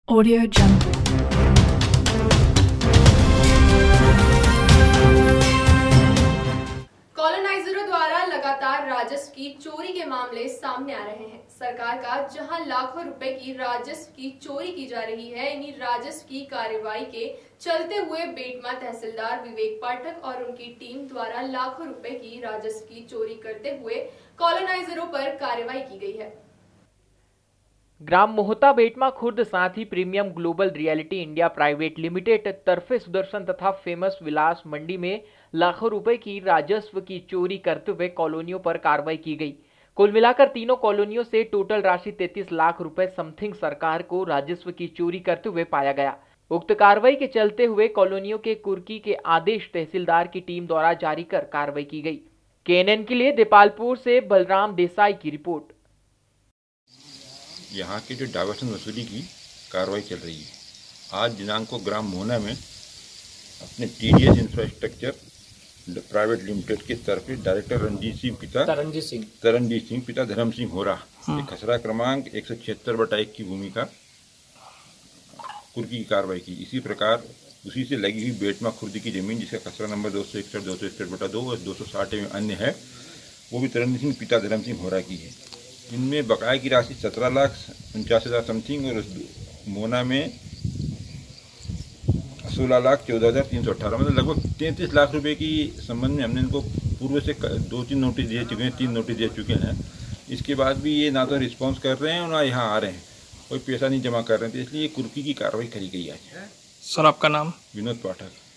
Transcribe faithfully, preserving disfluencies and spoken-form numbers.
Audio Jungle. कॉलोनाइजरों द्वारा लगातार राजस्व की चोरी के मामले सामने आ रहे हैं। सरकार का जहां लाखों रुपए की राजस्व की चोरी की जा रही है, इन्हीं राजस्व की कार्रवाई के चलते हुए बेटमा तहसीलदार विवेक पाठक और उनकी टीम द्वारा लाखों रुपए की राजस्व की चोरी करते हुए कॉलोनाइजरों पर कार्रवाई की गई है। ग्राम मोहता बेटमा खुर्द साथ ही premium global reality India private limited तरफे सुदर्शन तथा फेमस विलास मंडी में लाखों रुपए की राजस्व की चोरी करते हुए कॉलोनियों पर कार्रवाई की गई। कुल मिलाकर तीनों कॉलोनियों से टोटल राशि तैंतीस लाख रुपए समथिंग सरकार को राजस्व की चोरी करते हुए पाया गया। उक्त कार्रवाई के चलते हुए कॉलोनियों के कुर्की के आदेश तहसीलदार की टीम द्वारा जारी कर कार्रवाई की गई। केएनएन के लिए देपालपुर से बलराम देसाई की रिपोर्ट। यहाँ की जो डाइवर्सन वसूली की कार्रवाई चल रही है, आज दिनांक को ग्राम मोहना में अपने टीडीएस इंफ्रास्ट्रक्चर प्राइवेट लिमिटेड के तरफ से डायरेक्टर रणजीत सिंह पिता तरनजीत सिंह तरनजीत सिंह पिता धर्म सिंह होरा हाँ। खसरा क्रमांक एक सौ छिहत्तर बटा एक की भूमि का कुर्की की कार्रवाई की। इसी प्रकार उसी से लगी हुई बेटमा खुर्द की जमीन जिसका खसरा नंबर दो सौ इकसठ दो सौ इकसठ बटा दो और दो सौ साठ में अन्य है, वो भी तरनजीत सिंह पिता धर्म सिंह होरा की है। इनमें बकाया की राशि सत्रह लाख उनचास हज़ार समथिंग और मोना में सोलह लाख चौदह हज़ार तीन सौ अट्ठारह मतलब लगभग तैंतीस लाख रुपए की संबंध में हमने इनको पूर्व से दो तीन नोटिस दिए चुके हैं, तीन नोटिस दे चुके हैं। इसके बाद भी ये ना तो रिस्पॉन्स कर रहे हैं और ना यहाँ आ रहे हैं, कोई पैसा नहीं जमा कर रहे हैं, तो इसलिए कुर्की की कार्रवाई करी गई है। सर आपका नाम? विनोद पाठक।